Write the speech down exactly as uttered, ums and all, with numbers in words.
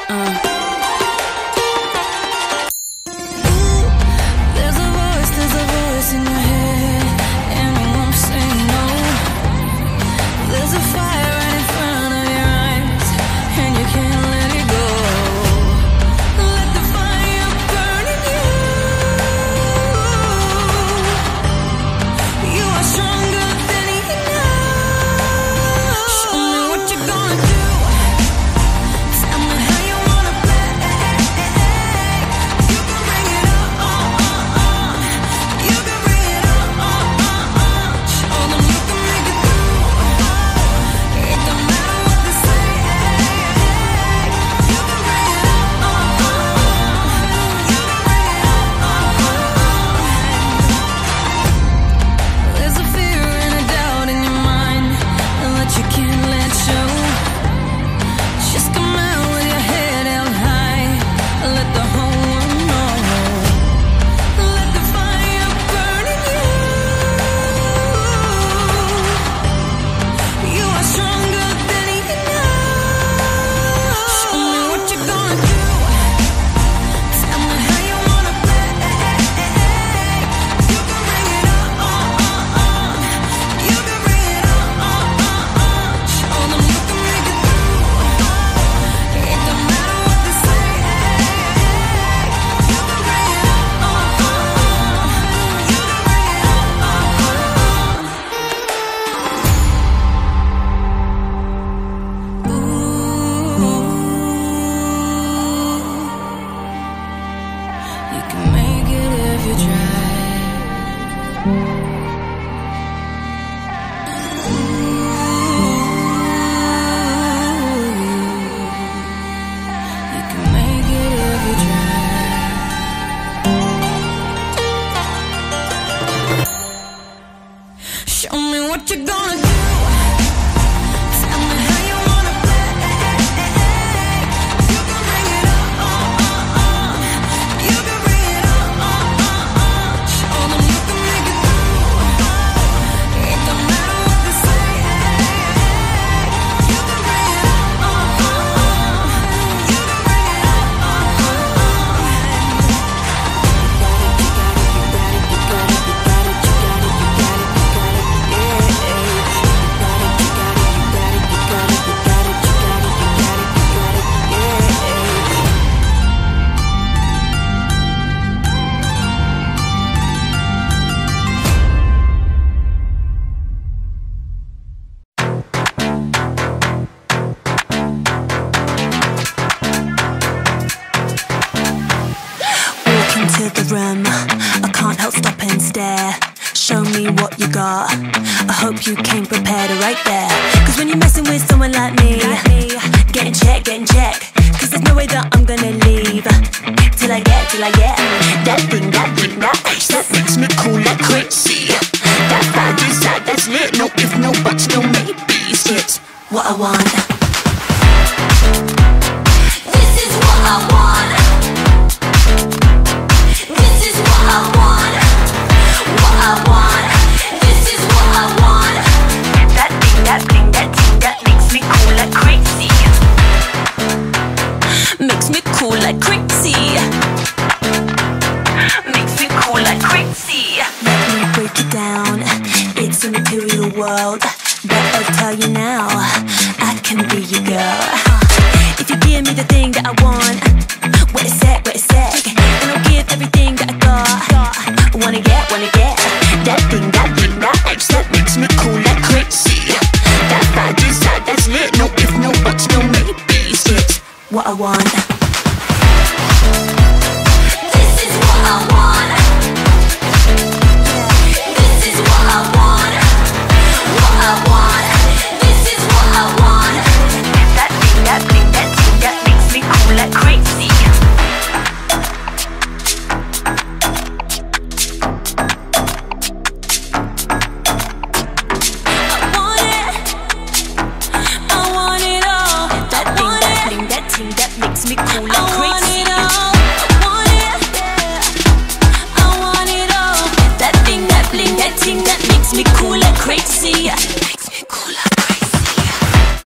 I can't help stop and stare. Show me what you got. I hope you came prepared right there. Cause when you're messing with someone like me, getting check, getting check. Cause there's no way that I'm gonna leave till I get, till I get that thing, that thing, that H that makes me cool like crazy. That vibe inside, that's lit. No if, no buts, no maybes. It's what I want. This is what I want. This is what I want. What I want. This is what I want. That thing, that thing, that thing that makes me cool like crazy. Makes me cool like crazy. Makes me cool like crazy. Let me break it down. It's a material world, but I'll tell you now, I can be your girl. If you give me the thing that I want, wait a sec, wait a sec, and I'll give everything that I got. Wanna get, wanna get that thing, that thing, that H that makes me cool like crazy. That vibe inside, that's lit. No if, no buts, no maybes. It's what I want.